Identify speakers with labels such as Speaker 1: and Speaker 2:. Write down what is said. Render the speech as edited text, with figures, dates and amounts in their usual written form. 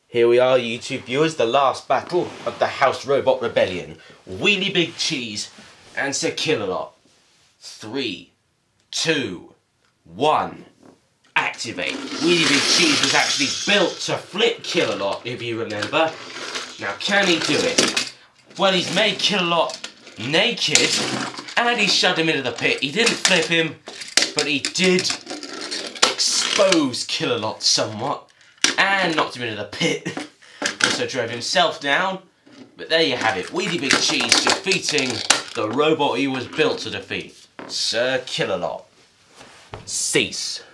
Speaker 1: Here we are, YouTube viewers, the last battle of the House Robot Rebellion. Wheelie Big Cheese and Sir Killalot. 3, 2, 1, activate. Wheelie Big Cheese was actually built to flip Killalot, if you remember. Now, can he do it? Well, he's made Killalot naked, and he shoved him into the pit. He didn't flip him, but he did expose Killalot somewhat. And knocked him into the pit. Also drove himself down. But there you have it. Wheelie Big Cheese defeating the robot he was built to defeat. Sir Killalot. Cease.